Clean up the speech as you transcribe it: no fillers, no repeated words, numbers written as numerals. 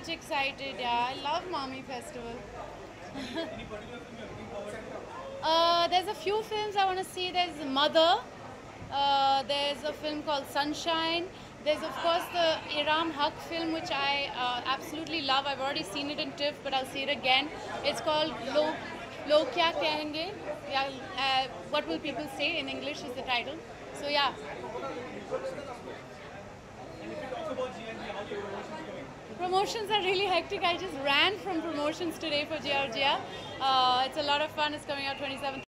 much excited. Yeah, I love Mami Festival. There's a few films I want to see. There's Mother. There's a film called Sunshine. There's of course the Iram Haq film, which I absolutely love. I've already seen it in TIFF, but I'll see it again. It's called Log Kya Kahenge. Yeah, what will people say in English is the title. So yeah. Promotions are really hectic. I just ran from promotions today for GRGR. It's a lot of fun. It's coming out 27th